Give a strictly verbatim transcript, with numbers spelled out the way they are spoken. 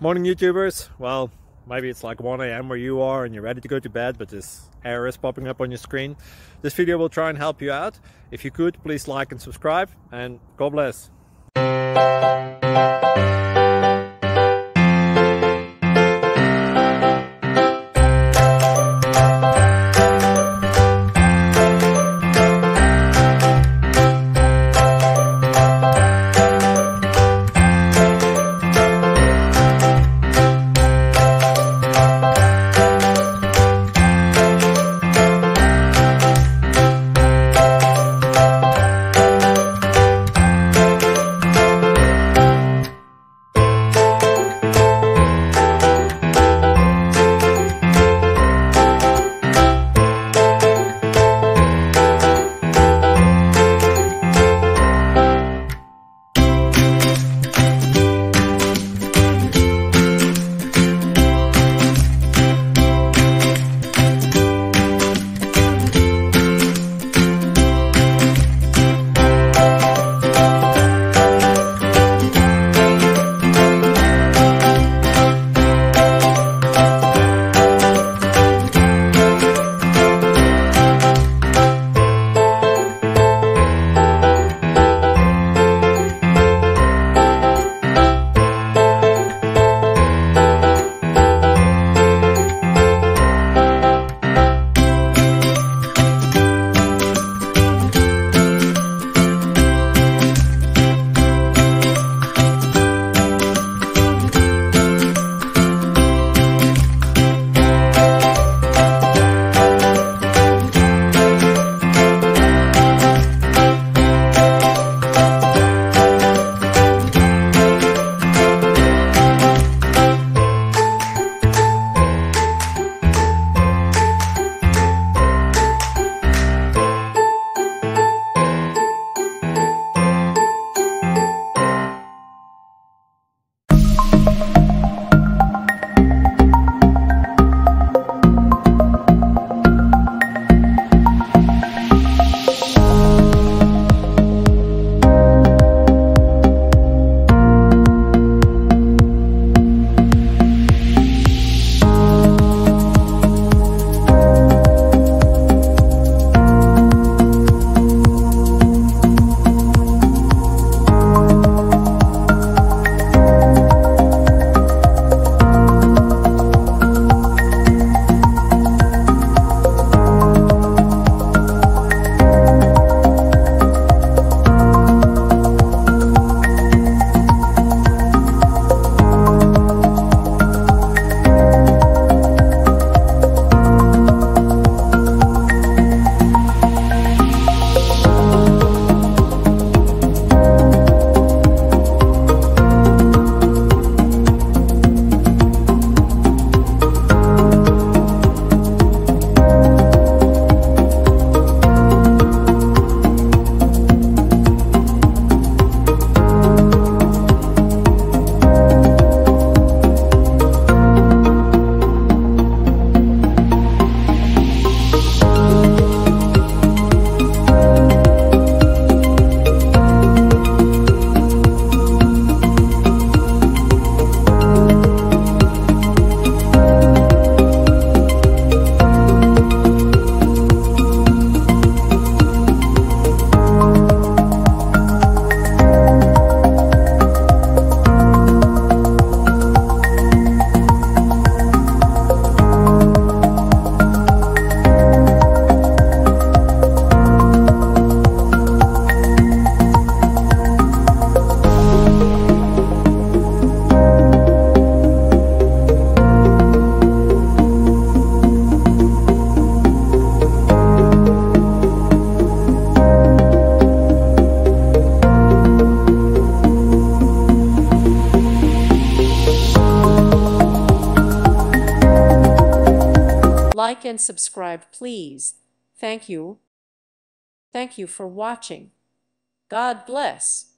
Morning YouTubers. Well, maybe it's like one A M where you are and you're ready to go to bed, but this error is popping up on your screen. This video will try and help you out. If you could, please like and subscribe, and God bless. Like and subscribe, please. Thank you. Thank you for watching. God bless.